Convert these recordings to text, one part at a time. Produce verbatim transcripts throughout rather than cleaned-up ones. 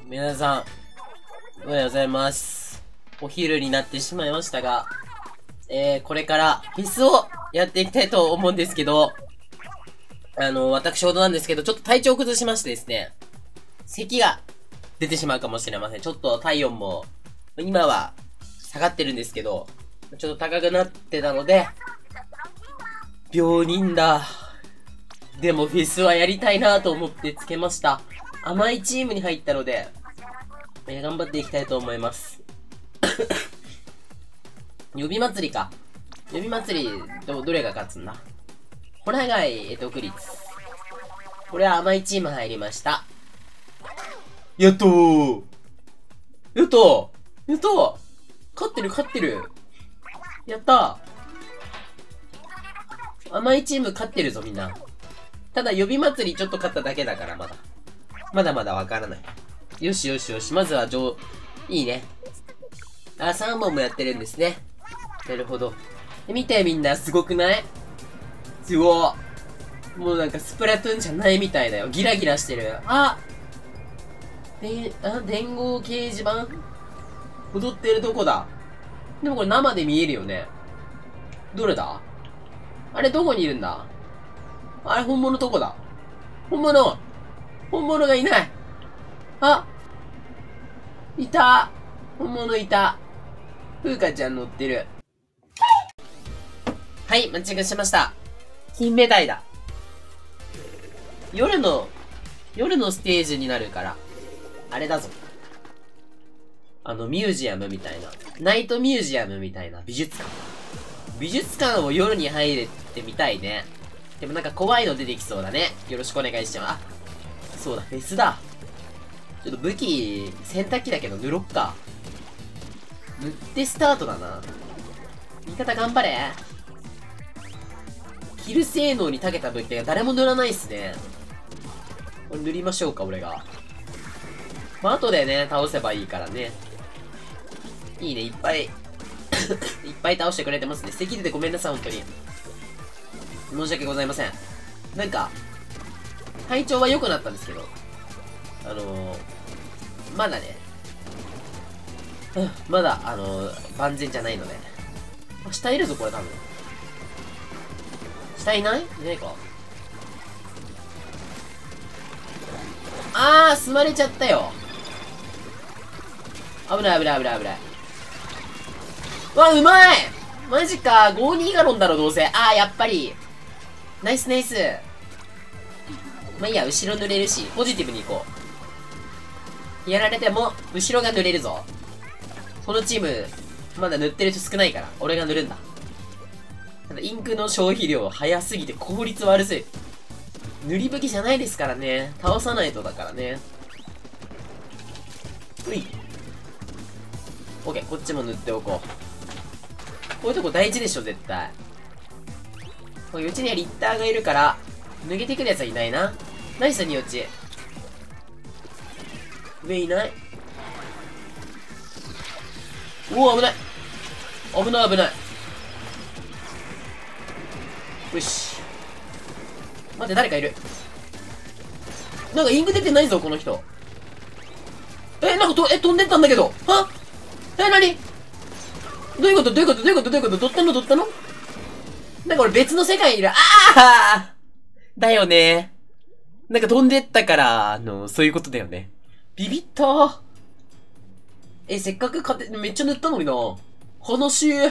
皆さん、おはようございます。お昼になってしまいましたが、えー、これからフェスをやっていきたいと思うんですけど、あの、私事なんですけど、ちょっと体調を崩しましてですね、咳が出てしまうかもしれません。ちょっと体温も、今は下がってるんですけど、ちょっと高くなってたので、病人だ。でもフェスはやりたいなと思ってつけました。甘いチームに入ったので、えー、頑張っていきたいと思います。予備祭りか。予備祭り、ど、どれが勝つんだ？ホラガイ、えっと、国立。これは甘いチーム入りました。やっとーやっとーやっとー勝ってる勝ってるやったー甘いチーム勝ってるぞみんな。ただ予備祭りちょっと勝っただけだからまだ。まだまだわからない。よしよしよし。まずは上、いいね。あ、さんぼんもやってるんですね。なるほど。見てみんな、すごくない？すごい。もうなんかスプラトゥーンじゃないみたいだよ。ギラギラしてる。あで、あ、伝言掲示板踊ってるとこだ。でもこれ生で見えるよね。どれだ？あれどこにいるんだ？あれ本物どこだ？本物本物がいない。あ、いた。本物いた。風花ちゃん乗ってる。はい、マッチングしました。金目鯛だ。夜の、夜のステージになるから、あれだぞ。あの、ミュージアムみたいな。ナイトミュージアムみたいな美術館。美術館を夜に入れてみたいね。でもなんか怖いの出てきそうだね。よろしくお願いします。あ、そうだ、フェスだ。ちょっと武器、洗濯機だけど塗ろっか。塗ってスタートだな。味方頑張れ。キル性能に長けた武器が誰も塗らないっすね。これ塗りましょうか、俺が。まあ、後でね、倒せばいいからね。いいね、いっぱい、いっぱい倒してくれてますね。咳出てごめんなさい、本当に。申し訳ございません。なんか、体調は良くなったんですけど、あのー、まだね、うん、まだ、あのー、万全じゃないので。あ、下いるぞ、これ多分。下いない？いないか。あー、吸まれちゃったよ。危ない危ない危ない危ない。わ、うまい！マジか、ごじゅうにガロンだろ、どうせ。あー、やっぱり。ナイスナイス。まあいいや、後ろ塗れるし、ポジティブに行こう。やられても、後ろが塗れるぞ。このチーム、まだ塗ってる人少ないから、俺が塗るんだ。ただ、インクの消費量早すぎて効率悪すぎ。塗り武器じゃないですからね。倒さないとだからね。うい。オッケー、こっちも塗っておこう。こういうとこ大事でしょ、絶対。これうちにはリッターがいるから、脱げてくるやつはいないな。ナイスに落ち。上いない。おお、危ない。危ない危ない。よし。待って、誰かいる。なんかインク出てないぞ、この人。え、なんかと、え、飛んでったんだけど。は？え、なに？どういうことどういうことどういうことどういうことどったのどったの？なんか俺別の世界にいる。ああだよね。なんか飛んでったから、あの、そういうことだよね。ビビったー。え、せっかく勝て、めっちゃ塗ったのにな。悲しい。はい。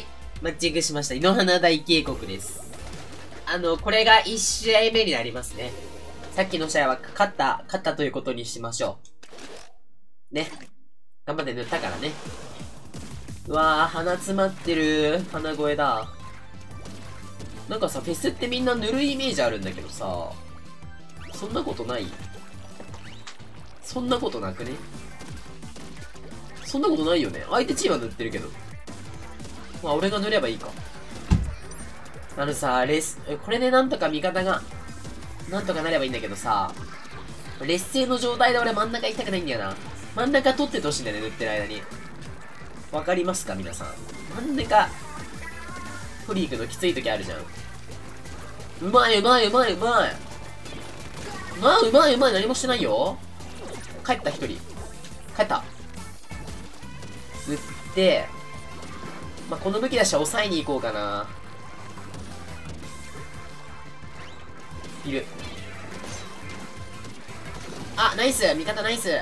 マッチングしました。井の花大渓谷です。あの、これがいち試合目になりますね。さっきの試合は勝った、勝ったということにしましょう。ね。頑張って塗ったからね。うわぁ、鼻詰まってる。鼻声だ。なんかさ、フェスってみんな塗るイメージあるんだけどさ、そんなことない？そんなことなくね？そんなことないよね。相手チームは塗ってるけど。まあ、俺が塗ればいいか。あのさ、レス、これでなんとか味方が、なんとかなればいいんだけどさ、劣勢の状態で俺真ん中行きたくないんだよな。真ん中取っててほしいんだよね、塗ってる間に。わかりますか、皆さん。真ん中、フリークのきつい時あるじゃん。うまいうまいうまいうまい。まあ、うまいうまい、何もしてないよ。 帰った一人。帰った。撃って、まあ、この武器出したら抑えに行こうかな。いる。あ、ナイス味方ナイス。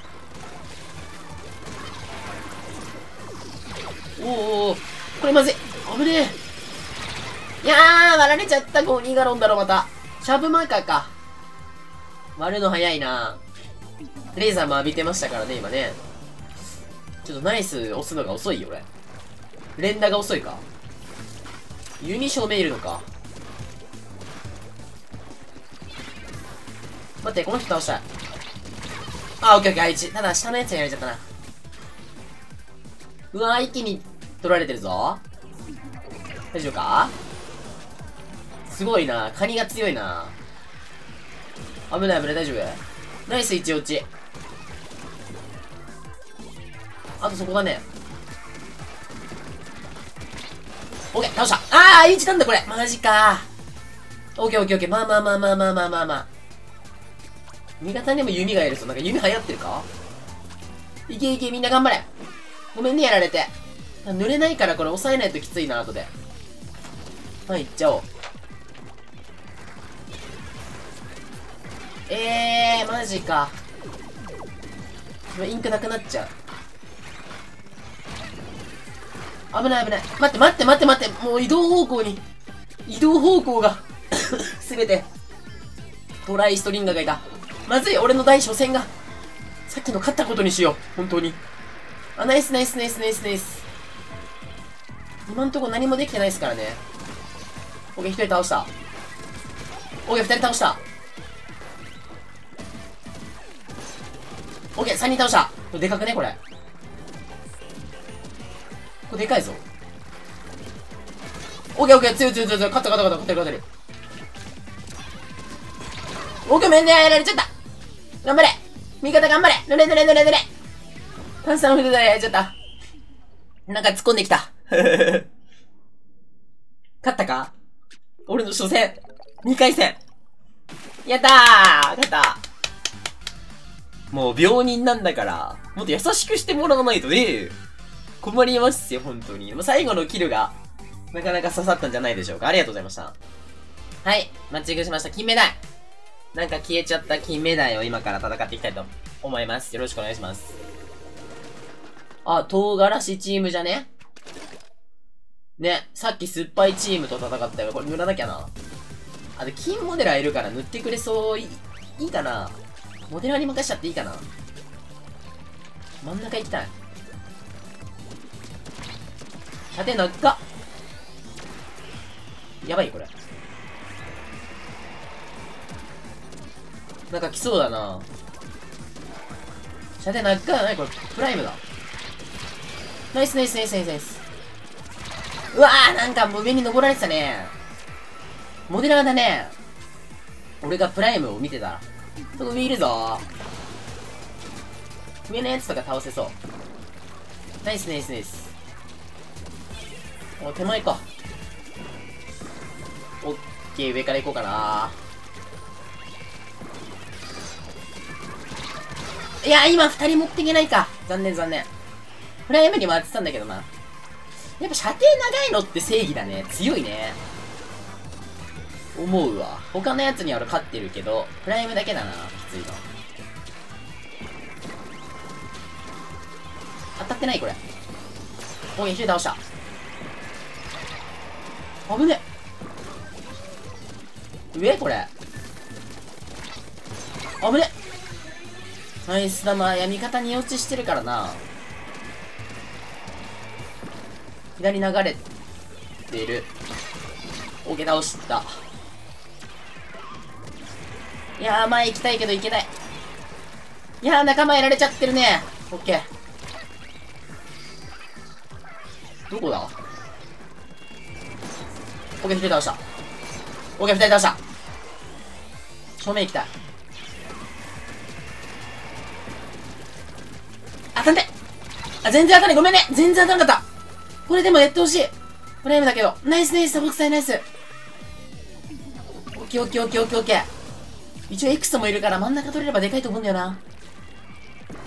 おーおー、これまずい。危ねえ。いやー、割られちゃった。ゴニーガロンだろ、また。シャープマーカーか。割るの早いな。レーザーも浴びてましたからね、今ね。ちょっとナイス押すのが遅いよ、俺。連打が遅いか。ユニ正面いるのか。待って、この人倒したい。あ、オッケーオッケー、あいち。ただ、下のやつにやられちゃったな。うわー、一気に取られてるぞ。大丈夫か？すごいな。カニが強いな。危ない危ない、大丈夫？ナイス、一落ち。あとそこだね。オッケー、倒した。あー、いちなんだこれ。マジか。オッケーオッケーオッケー。まあまあまあまあまあまあまあまあ。味方にも弓がいるぞ。なんか弓流行ってるか？いけいけ、みんな頑張れ。ごめんね、やられて。濡れないからこれ抑えないときついな、後で。はい、行っちゃおう。えー、マジか。インクなくなっちゃう。危ない危ない。待って待って待って待って。もう移動方向に。移動方向が。すべて。トライストリンガーがいた。まずい、俺の第初戦が。さっきの勝ったことにしよう。本当に。あ、ナイスナイスナイスナイスナイス。今んとこ何もできてないですからね。オッケー、一人倒した。オッケー、二人倒した。オッケー、三人倒した。これでかくね、これ。これでかいぞ。オッケーオッケー、強い強い強い強い。勝った勝った勝った勝ってる勝ってる。オッケー、めんね、やられちゃった。頑張れ。味方頑張れ。ぬれぬれぬれぬれ。炭酸筆でやられちゃった。なんか突っ込んできた。勝ったか？俺の初戦。にかい戦。やったー！勝った。もう病人なんだから、もっと優しくしてもらわないとね。困りますよ、本当に。もう最後のキルが、なかなか刺さったんじゃないでしょうか。ありがとうございました。はい。マッチングしました。金目鯛。なんか消えちゃった金目鯛を今から戦っていきたいと思います。よろしくお願いします。あ、唐辛子チームじゃね？ね、さっき酸っぱいチームと戦ったよ。これ塗らなきゃな。あ、で、金モデラーいるから塗ってくれそう。いい、いいかな？モデラーに任しちゃっていいかな？真ん中行きたい。射程長っ。やばい、これ。なんか来そうだな。射程長っかないこれ。プライムだ。ナイスナイスナイスナイスナイス。うわー、なんかもう上に登られてたね。モデラーだね。俺がプライムを見てたら。そこ上いるぞー。上のやつとか倒せそう。ナイスナイスナイス。お、手前か。オッケー、上から行こうかな。いや、今二人持っていけないか。残念残念。プライムにも当てたんだけどな。やっぱ射程長いのって正義だね。強いね。思うわ。他のやつには俺勝ってるけど、プライムだけだな。きついの。当たってないこれ。おい、一人倒した。危ねえ。上これ。危ねえ。ナイスだな。いや、味方に落ちしてるからな。左流れている。オーケー、倒した。いやー、前行きたいけど行けない。いやー、仲間やられちゃってるね。オッケー。どこだ？オッケー、一人倒した。オッケー、二人倒した。正面行きたい。当たんね。あ、全然当たんない。ごめんね。全然当たんなかった。これでもやってほしい。プライムだけど。ナイスナイス、北斎ナイス。オッケーオッケーオッケーオッケーオッケー。一応 X もいるから真ん中取れればでかいと思うんだよな。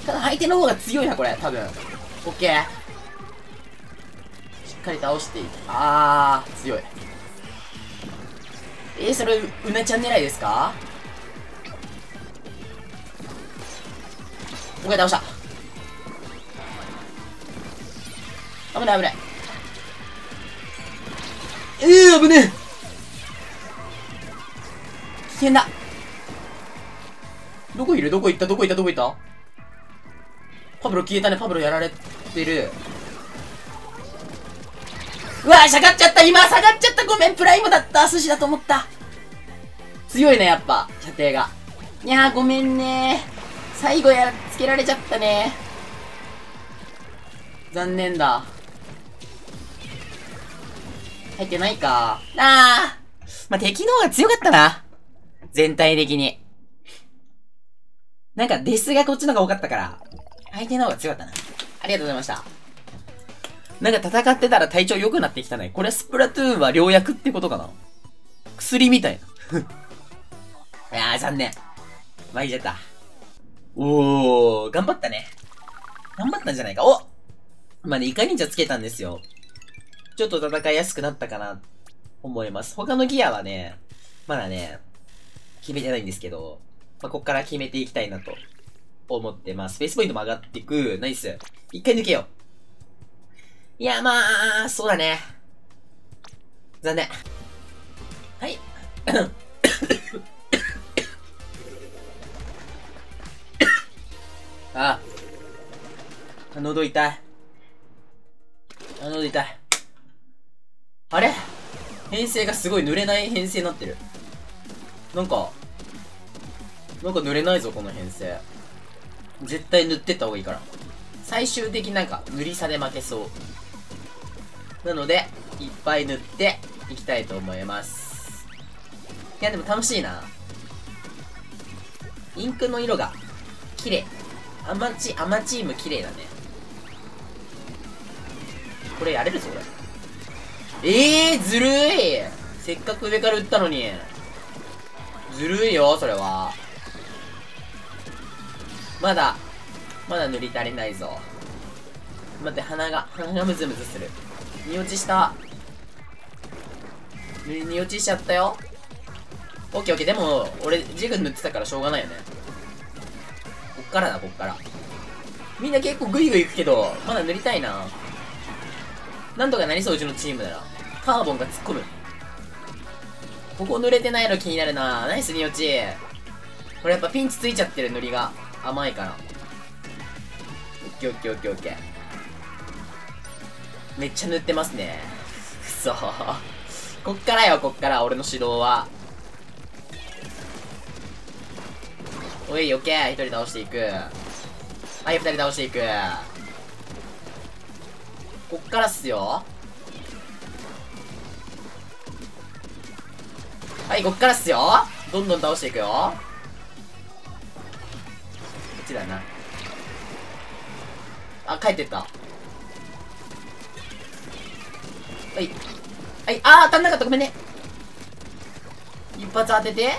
ただ相手の方が強いな、これ、多分。オッケー。しっかり倒していく。あー、強い。えー、それ、うなちゃん狙いですか？オッケー、倒した。危ない危ない。えー、危ねえ。危険だ。どこいる？どこ行った？どこ行った？どこ行った？パブロ消えたね。パブロやられてる。うわー、下がっちゃった。今下がっちゃった。ごめん、プライムだった。寿司だと思った。強いね、やっぱ射程が。いやー、ごめんねー。最後やっつけられちゃったね。残念だ。入ってないか。あー。まあ、敵の方が強かったな。全体的に。なんか、デスがこっちの方が多かったから、相手の方が強かったな。ありがとうございました。なんか戦ってたら体調良くなってきたね。これスプラトゥーンは良薬ってことかな？薬みたいな。いやー、残念。負けちゃった。おー、頑張ったね。頑張ったんじゃないか。お！まあね、イカ忍者つけたんですよ。ちょっと戦いやすくなったかな、思います。他のギアはね、まだね、決めてないんですけど、まあ、こっから決めていきたいなと思ってます。スペースポイントも上がっていく。ナイス。一回抜けよう。いや、まあ、そうだね。残念。はい。ああ。喉痛い。あ、喉痛い。あれ？編成がすごい濡れない編成になってる。なんか、なんか濡れないぞ、この編成。絶対塗ってった方がいいから。最終的になんか、塗り差で負けそう。なので、いっぱい塗っていきたいと思います。いや、でも楽しいな。インクの色が、綺麗。アマチ、アマチーム綺麗だね。これやれるぞ、俺。えー、ずるい。せっかく上から撃ったのに。ずるいよ、それは。まだ、まだ塗り足りないぞ。待って、鼻が、鼻がムズムズする。に落ちした。に、に落ちしちゃったよ。オッケーオッケー。でも、俺、ジグ塗ってたからしょうがないよね。こっからだ、こっから。みんな結構グイグイ行くけど、まだ塗りたいな。なんとかなりそう、うちのチームなら。カーボンが突っ込む。ここ塗れてないの気になるな。ナイスに落ち。これやっぱピンチついちゃってる、塗りが。甘いから。オッケーオッケーオッケーオッケー。めっちゃ塗ってますね。くそー。こっからよ、こっから、俺の指導は。おい、オッケー。一人倒していく。はい、二人倒していく。こっからっすよ。はい、こっからっすよ。どんどん倒していくよ。こっちだな。あ、帰ってった。はい。はい、あー、当たんなかった。ごめんね。一発当てて。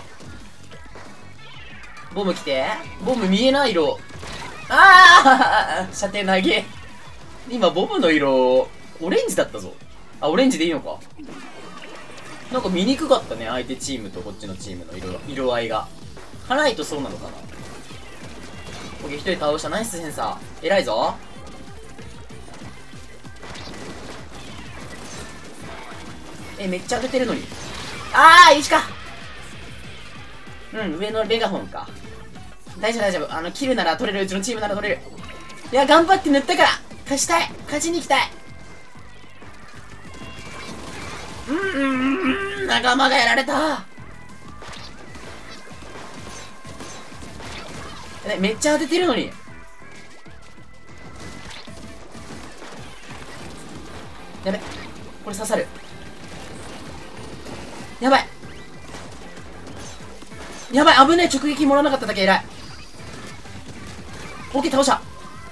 ボム来て。ボム見えない色。あー射程投げ。今、ボムの色、オレンジだったぞ。あ、オレンジでいいのか。なんか見にくかったね、相手チームとこっちのチームの色、色合いが。辛いとそうなのかな。オッケー、一人倒した。ナイスセンサー。偉いぞ。え、めっちゃ当ててるのに。あー、石か。うん、上のレガホンか。大丈夫大丈夫。あの、キルなら取れる。うちのチームなら取れる。いや、頑張って塗ったから勝ちたい。勝ちに行きたい。うーん、仲間がやられた。え、めっちゃ当ててるのに。やべ、これ刺さる。やばいやばい、危ねえ。直撃もらわなかっただけ偉い。オッケー、倒した。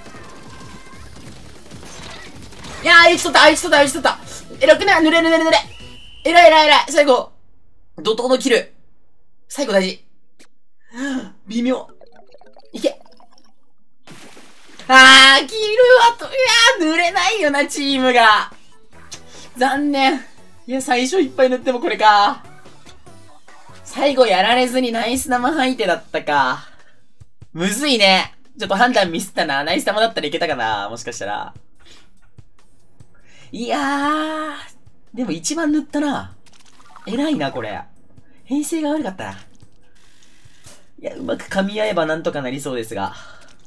いやー、あいつ取った、あいつ取った、あいつ取った。偉くない。濡れる濡れる濡れ。偉い偉い偉い。最後。怒涛のキル。最後大事。微妙。いけ。 あー、キルはと、いやー、塗れないよな、チームが。残念。いや、最初いっぱい塗ってもこれか。最後やられずにナイス生吐いてだったか。むずいね。ちょっと判断ミスったな。ナイス玉だったらいけたかな。もしかしたら。いやー。でも一番塗ったな。偉いな、これ。編成が悪かったな。いや、うまく噛み合えばなんとかなりそうですが。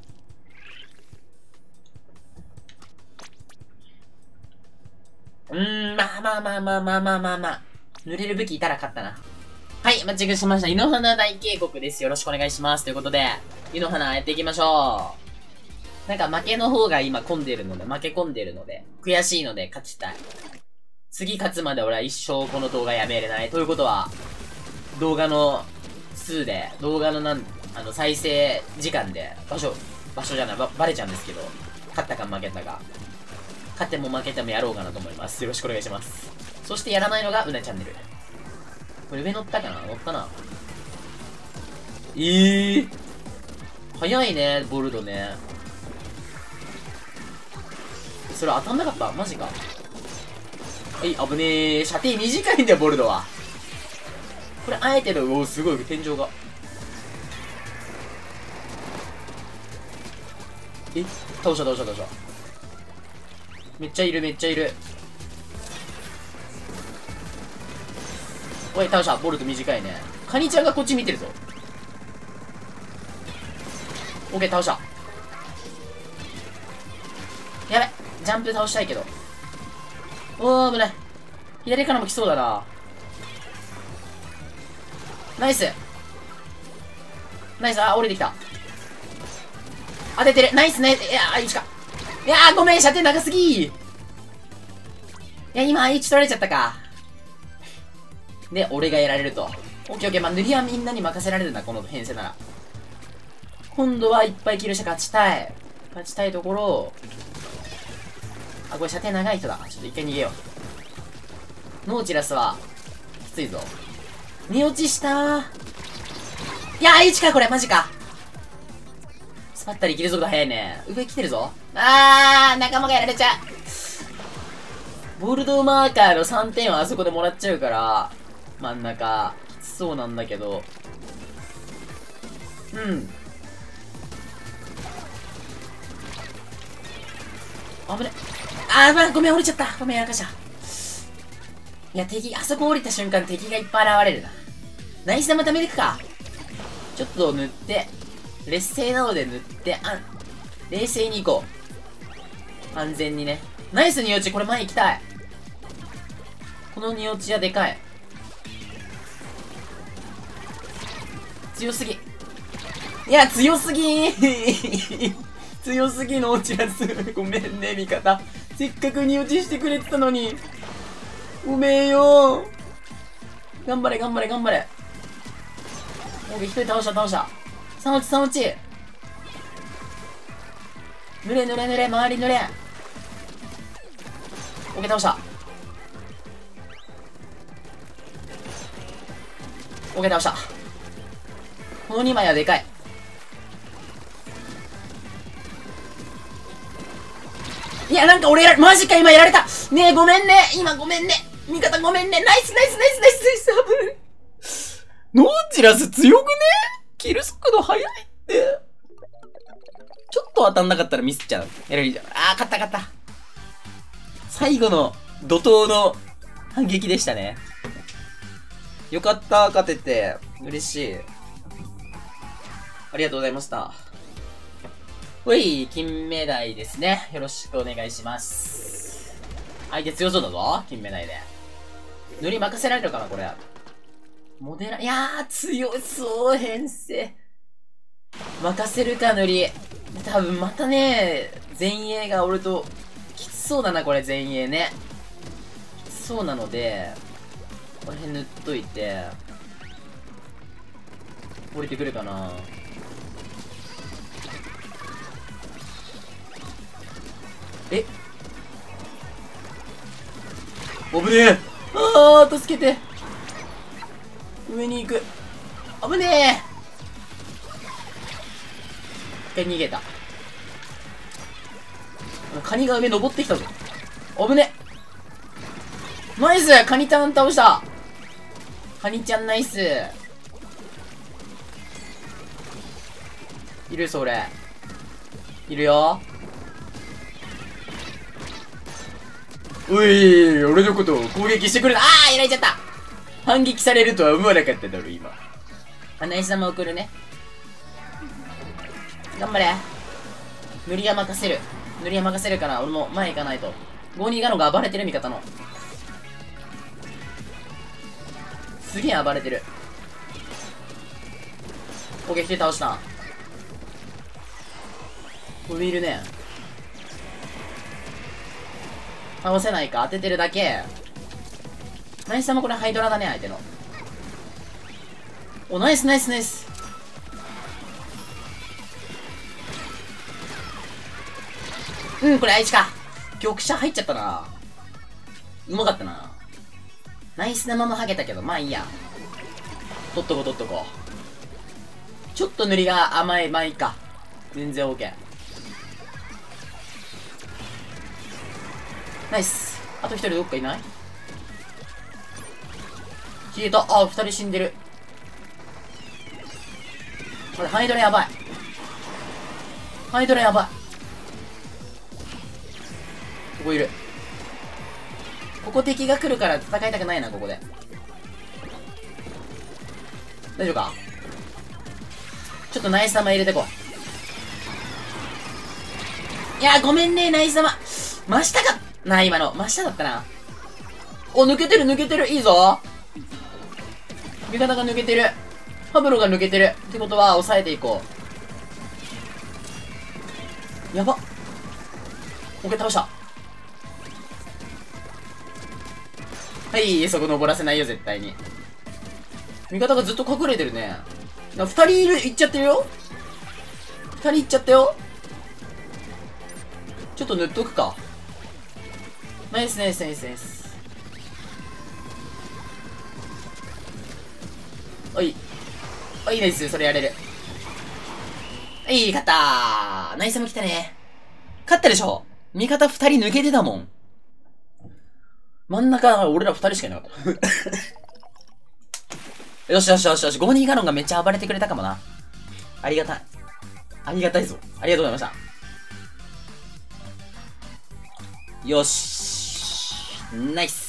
うーん、まあまあまあまあまあまあまあまあ。塗れる武器いたら勝ったな。はい、マッチングしました。湯の花大渓谷です。よろしくお願いします。ということで、湯の花やっていきましょう。なんか負けの方が今混んでるので、負け込んでるので、悔しいので勝ちたい。次勝つまで俺は一生この動画やめれない。ということは、動画の数で、動画のなん、あの、再生時間で、場所、場所じゃない、ば、バレちゃうんですけど、勝ったか負けたか。勝っても負けてもやろうかなと思います。よろしくお願いします。そしてやらないのがうなチャンネル。これ上乗ったかな乗ったな。えー。早いね、ボルドね。それ当たんなかったマジか。はい、危ねえ。射程短いんだよ、ボルドは。これ、あえての、おー、すごい、天井が。え倒した、倒した、倒した。めっちゃいる、めっちゃいる。おい、倒した。ボルト短いね。カニちゃんがこっち見てるぞ。オッケー、倒した。やべ。ジャンプ倒したいけど。おー、危ない。左からも来そうだな。ナイス。ナイス。あ、降りてきた。当ててる。ナイスね。いやー、いちか。いやー、ごめん。射程長すぎー。いや、今、いち取られちゃったか。で、俺がやられると。オッケーオッケー。まあ、塗りはみんなに任せられるな、この編成なら。今度はいっぱいキルして勝ちたい。勝ちたいところ。あ、これ射程長い人だ。ちょっと一回逃げよう。ノーチラスは、きついぞ。寝落ちしたー。いやー、いちか、これ、マジか。スパッタリ切る速度速いね。上来てるぞ。あー、仲間がやられちゃう。ボルドーマーカーのさんてんはあそこでもらっちゃうから、真ん中、きつそうなんだけど。うん。危ね。あー、まあ、ごめん、降りちゃった。ごめん、やらかした。いや、敵、あそこ降りた瞬間、敵がいっぱい現れるな。ナイス玉貯めていくか。ちょっと塗って、劣勢なので塗って、あ、冷静に行こう。安全にね。ナイスニオチ、これ前行きたい。このニオチはでかい。強すぎ。いや、強すぎー強すぎのオチラス。ごめんね、味方。せっかくニオチしてくれてたのに。ごめんよー。頑張れ、頑張れ、頑張れ。オッケー、一人倒した、倒した。さん落ち、さん落ち。濡れ、濡れ、濡れ、周り濡れ。オッケー、倒した。オッケー、倒した。このにまいはでかい。いや、なんか俺やら、マジか、今やられた。ねえ、ごめんね。今ごめんね。味方ごめんね。ナイス、ナイス、ナイス、ナイス、ナイス、危ない。ノーチラス強くね？キル速度速いって。ちょっと当たんなかったらミスっちゃう。やれるじゃん。あー、勝った勝った。最後の怒涛の反撃でしたね。よかった、勝てて。嬉しい。ありがとうございました。ほい、金目鯛ですね。よろしくお願いします。相手強そうだぞ、金目鯛で。塗り任せられるかな、これ。モデラ、いやー、強そう、編成。任せるか、塗り。多分またね、前衛が俺と、きつそうだな、これ、前衛ね。きつそうなので、この辺塗っといて、降りてくるかな。え危ねえ。あー、助けて。上に行く。危ねえ。一回逃げた。 カニが上登ってきたぞ。危ね。ナイスカニちゃん倒した。カニちゃんナイス。いるそれ。いるよ。おい、俺のことを攻撃してくれた。あーやられちゃった。反撃されるとは思わなかっただろ今。あ、ナイス玉送るね。頑張れ。塗りは任せる。塗りは任せるから俺も前行かないと。ゴーニーガノが暴れてる味方の。すげえ暴れてる。攻撃で倒した。これいるね。倒せないか。当ててるだけ。ナイス様これハイドラだね相手の。おナイスナイスナイス。うんこれ愛知か。玉射入っちゃったな。うまかったな。ナイス生もはげたけどまあいいや。取っとこう取っとこう。ちょっと塗りが甘い。まあいいか。全然 OK。ナイス。あと一人どっかいない？消えた。あ、二人死んでる。これハイドラやばい。ハイドラやばい。ここいる。ここ敵が来るから戦いたくないな、ここで。大丈夫か？ちょっとナイス玉入れてこう。いやー、ごめんね、ナイス玉。真下かな、今の。真下だったな。お、抜けてる、抜けてる。いいぞ。味方が抜けてる。パブロが抜けてる。ってことは、抑えていこう。やば。オッケー、倒した。はい、そこ登らせないよ、絶対に。味方がずっと隠れてるね。な、二人いる、行っちゃってるよ。二人行っちゃったよ。ちょっと塗っとくか。ナイスナイスナイスナイス。おい。おい、ナイス、それやれる。はい、勝ったー。ナイスも来たね。勝ったでしょ。味方二人抜けてたもん。真ん中、俺ら二人しかいなかった。よしよしよしよし。ゴーニーガロンがめっちゃ暴れてくれたかもな。ありがたい。ありがたいぞ。ありがとうございました。よし。ナイス。